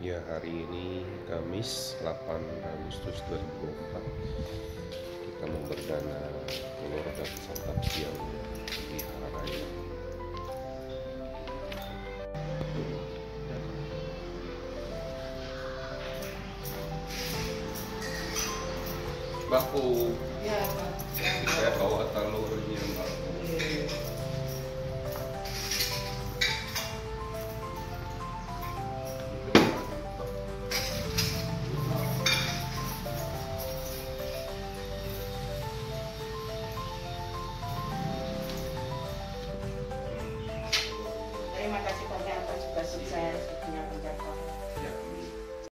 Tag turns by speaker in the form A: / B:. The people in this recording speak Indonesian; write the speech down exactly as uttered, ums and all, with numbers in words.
A: Ya, hari ini Kamis delapan Agustus dua ribu dua puluh empat kita memberdana keluarga santap siang di Haraya. Baku
B: Ya, Pak.
A: saya bawa talu